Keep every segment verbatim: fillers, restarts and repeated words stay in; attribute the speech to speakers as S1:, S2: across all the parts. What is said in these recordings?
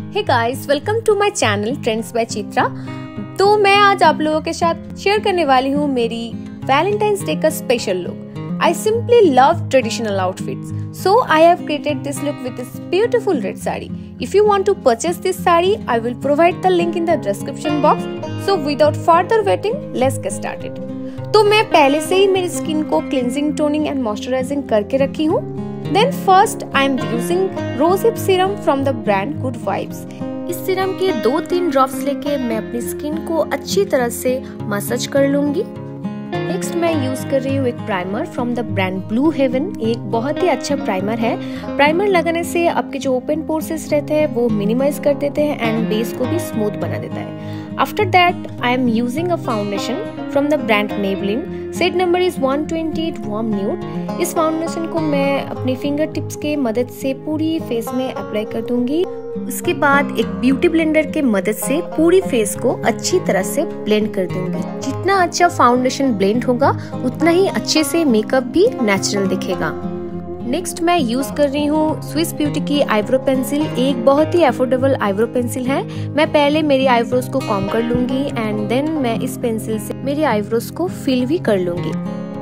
S1: Hey guys, welcome to my channel trends by Chitra. तो मैं आज आप लोगों के साथ शेयर करने वाली हूँ मेरी वैलेंटाइंस डे का special look. I simply love traditional outfits, so I have created this look with this beautiful red saree. If you want to purchase this saree, I will provide the link in the description box. So without further waiting, let's get started. तो मैं पहले से ही मेरी skin को cleansing, toning and moisturising करके रखी हूँ। Then first I am using Rose Hip Serum from the brand Good Vibes. इस सीरम के दो तीन ड्रॉप्स लेके मैं अपनी स्किन को अच्छी तरह से मसाज कर लूंगी। नेक्स्ट मैं यूज कर रही हूँ एक primer from the brand Blue Heaven. एक बहुत ही अच्छा प्राइमर है। प्राइमर लगाने से आपके जो ओपन पोर्सेस रहते हैं वो मिनिमाइज कर देते हैं एंड बेस को भी स्मूथ बना देता है। After that I am using a foundation from the brand Maybelline. Shade number is one twenty eight warm nude. इस फाउंडेशन को मैं अपनी फिंगर टिप्स के मदद से पूरी फेस में अप्लाई कर दूंगी। उसके बाद एक ब्यूटी ब्लेंडर के मदद से पूरी फेस को अच्छी तरह से ब्लेंड कर दूंगी। जितना अच्छा फाउंडेशन ब्लेंड होगा उतना ही अच्छे से मेकअप भी नेचुरल दिखेगा। नेक्स्ट मैं यूज कर रही हूँ स्विस ब्यूटी की आईब्रो पेंसिल। एक बहुत ही अफोर्डेबल आईब्रो पेंसिल है। मैं पहले मेरी आईब्रोज को कॉम कर लूंगी एंड देन मैं इस पेंसिल से मेरी आईब्रोज को फिल भी कर लूंगी।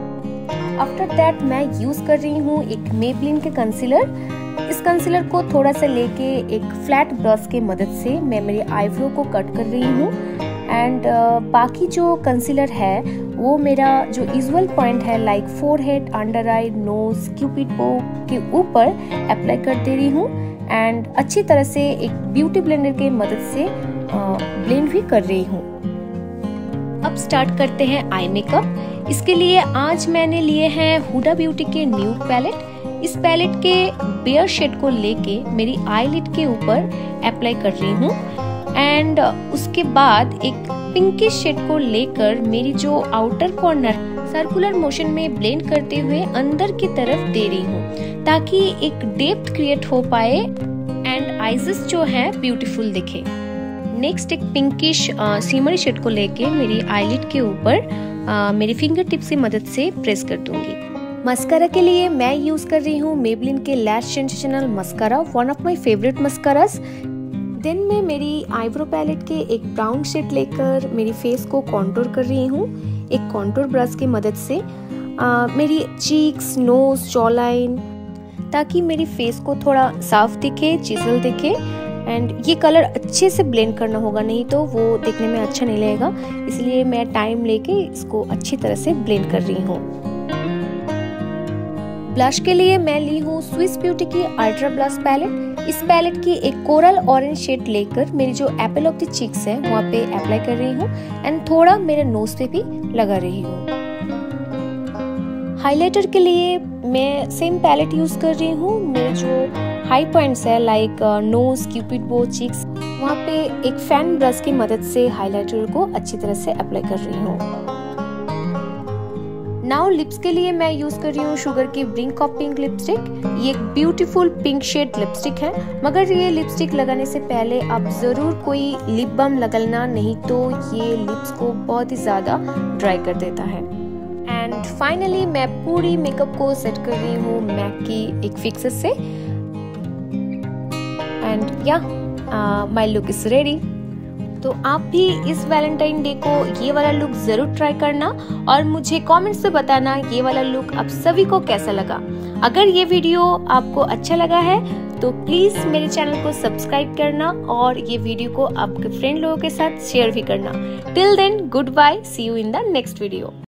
S1: आफ्टर दैट मैं यूज कर रही हूँ एक मेबलिन के कंसीलर। इस कंसीलर को थोड़ा सा लेके एक फ्लैट ब्रश के मदद से मैं मेरी आईब्रो को कट कर रही हूँ एंड uh, बाकी जो कंसीलर है वो मेरा जो यूजुअल पॉइंट है like forehead, under eye, nose, cupid bow के ऊपर अप्लाई कर दे रही हूँ एंड अच्छी तरह से एक ब्यूटी ब्लेंडर के मदद से ब्लेंड uh, भी कर रही हूँ। अब स्टार्ट करते हैं आई मेकअप। इसके लिए आज मैंने लिए हैं हुडा ब्यूटी के न्यूड पैलेट। इस पैलेट के बेयर शेड को लेके मेरी आईलिड के ऊपर अप्लाई कर रही हूँ एंड उसके बाद एक पिंकिश शेड को लेकर मेरी जो आउटर कॉर्नर सर्कुलर मोशन में ब्लेंड करते हुए अंदर की तरफ दे रही हूँ ताकि एक डेप्थ क्रिएट हो पाए एंड आईज जो है ब्यूटीफुल दिखे। नेक्स्ट एक पिंकिश सीमरी शेड को लेके मेरी आईलिड के ऊपर मेरी फिंगर टिप्स की मदद से प्रेस कर दूंगी। मस्कारा के लिए मैं यूज कर रही हूँ मेबलिन के Lash Sensational mascara, one of my favourite mascaras. Then मैं मेरी आईब्रो पैलेट के एक ब्राउन शेड लेकर मेरी फेस को कॉन्टूर कर रही हूँ एक कॉन्टूर ब्रश की मदद से। आ, मेरी चीक्स, नोज, जॉ लाइन, ताकि मेरी फेस को थोड़ा साफ दिखे, चिसल दिखे एंड ये कलर अच्छे से ब्लेंड करना होगा, नहीं तो वो देखने में अच्छा नहीं लगेगा। इसलिए मैं टाइम लेके इसको अच्छी तरह से ब्लेंड कर रही हूँ। ब्लश के लिए मैं ली हूँ स्विस ब्यूटी की अल्ट्रा ब्लश पैलेट। इस पैलेट की एक कोरल ऑरेंज शेड लेकर मेरी जो एप्पल ऑफ द चीक्स है वहाँ पे अप्लाई कर रही हूँ एंड थोड़ा मेरे नोज पे भी लगा रही हूँ। हाइलाइटर के लिए मैं सेम पैलेट यूज कर रही हूँ। मेरे जो हाई पॉइंट्स है like nose, cupid bow, cheeks, वहाँ पे एक फैन ब्रश की मदद से हाइलाइटर को अच्छी तरह से अप्लाई कर रही हूँ। नाउ लिप्स के लिए मैं यूज कर रही हूँ शुगर की ब्रिंक ऑफ पिंक लिपस्टिक। ये एक ब्यूटीफुल पिंक शेड लिपस्टिक है, मगर ये लिपस्टिक लगाने से पहले आप जरूर कोई लिप बाम लगाना, नहीं तो ये लिप्स को बहुत ही ज्यादा ड्राई कर देता है। एंड फाइनली मैं पूरी मेकअप को सेट कर रही हूँ मैक की एक फिक्सर से एंड या माय लुक इज रेडी। तो आप भी इस वैलेंटाइन डे को ये वाला लुक जरूर ट्राई करना और मुझे कमेंट्स से बताना ये वाला लुक आप सभी को कैसा लगा। अगर ये वीडियो आपको अच्छा लगा है तो प्लीज मेरे चैनल को सब्सक्राइब करना और ये वीडियो को आपके फ्रेंड लोगों के साथ शेयर भी करना। Till then, good bye, see you in the next video.